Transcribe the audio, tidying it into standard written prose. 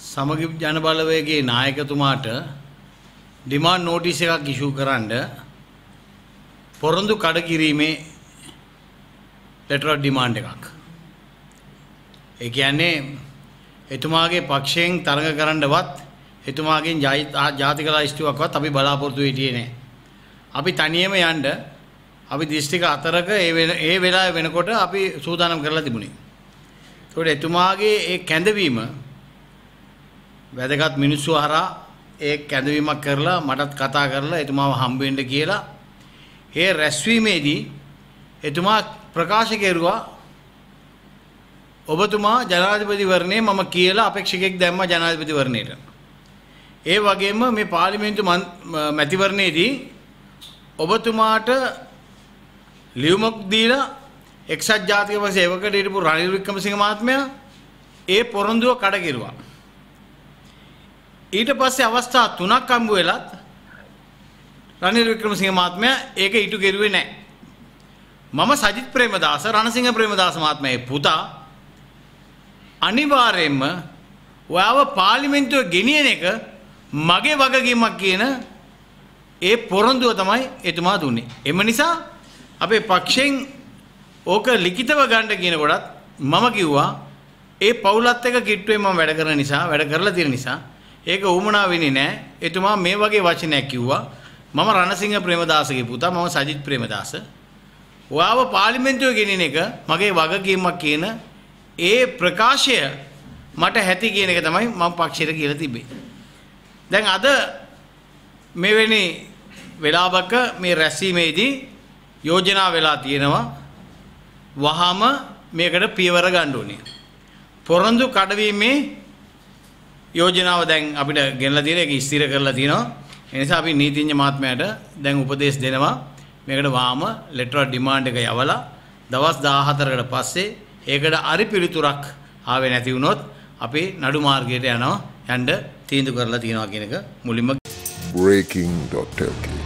සමගි ජනබලවේගයේ නායකතුමාට demand notice එකක් ඉෂුව කරන්න පොරොන්දු කඩ කිරීමේ ලෙටර් ඔෆ් ඩිමාන්ඩ් එකක්. ඒ කියන්නේ එතුමාගේ පක්ෂයෙන් තරඟ කරන්නවත් එතුමාගෙන් ජාතික ලයිස්තුවක්වත් අපි බලාපොරොත්තු වෙන්නේ නැහැ. අපි තනියම යන්න අපි දිස්ත්‍රික්ක 4ක ඒ වෙලාවේ වෙනකොට අපි සූදානම් කරලා තිබුණේ. ඒකට එතුමාගේ ඒ කැඳවීම වැදගත් මිනිස්සු හරහා ඒ කැඳවීමක් කරලා මටත් කතා කරලා එතුමාව හම්බ වෙන්න කියලා ඒ රැස්වීමේදී එතුමා ප්‍රකාශ කෙරුවා ඔබතුමා ජනාධිපතිවරණේ මම කියලා අපේක්ෂකෙක් දැම්මා ජනාධිපතිවරණයට. ඒ වගේම මේ පාර්ලිමේන්තු මැතිවරණයේදී ඔබතුමාට ලියුමක් දීලා එක්සත් ජාතික පක්ෂයේ සේවකයට හිටපු රනිල් වික්‍රමසිංහ මහත්මයා ඒ පොරොන්දුව කඩ කෙරුවා. ඊට පස්සේ අවස්ථා 3ක් හම්බ වෙලත් රනිල් වික්‍රමසිංහ මහත්මයා ඒක ඉටු කෙරුවේ නැහැ. මම සජිත් ප්‍රේමදාස රණසිංහ ප්‍රේමදාස මහත්මයාගේ පුතා අනිවාර්යයෙන්ම ඔයාව පාර්ලිමේන්තුවේ ගෙනියන එක මගේ වගකීමක් කියන ඒ පොරොන්දුව තමයි එතුමා දුන්නේ. එම නිසා අපේ පක්ෂයෙන් ඕක ලිඛිතව ගන්න කියන කොටත් මම කිව්වා ඒ පවුලත් එක්ක කිට්ටුවේ මම වැඩ කරන නිසා වැඩ කරලා තියෙන නිසා ඒක උමනා වෙන්නේ නැහැ. එතුමා මේ වගේ වචනයක් කිව්වා. මම රණසිංහ ප්‍රේමදාසගේ පුතා මම සජිත් ප්‍රේමදාස. ඔයාව පාර්ලිමේන්තුවේ ගෙනින එක මගේ වගකීමක් කියන ඒ ප්‍රකාශය මට හැටි කියන එක තමයි මම පක්ෂයට කියලා තිබේ. දැන් අද මෙවැනි වෙලාවක මේ රැස්වීමේදී යෝජනා වෙලා තියෙනවා වහම මේකට පියවර ගන්න ඕනේ. පොරොන්දු කඩවීමේ යෝජනාව දැන් අපිට ගෙනලා තියෙන එක ස්ථිර කරලා තියෙනවා. ඒ නිසා අපි නීතිඥ මහත්මයාට දැන් උපදෙස් දෙනවා මේකට වාම ලෙටර් ඔෆ් ඩිමාන්ඩ් එක යවලා දවස් 14කට පස්සේ ඒකට අරි පිළිතුරක් ආවේ නැති වුණොත් අපි නඩු මාර්ගයට යන්න තීන්දුව කරලා තියෙනවා කියන එක මුලින්ම breaking.lk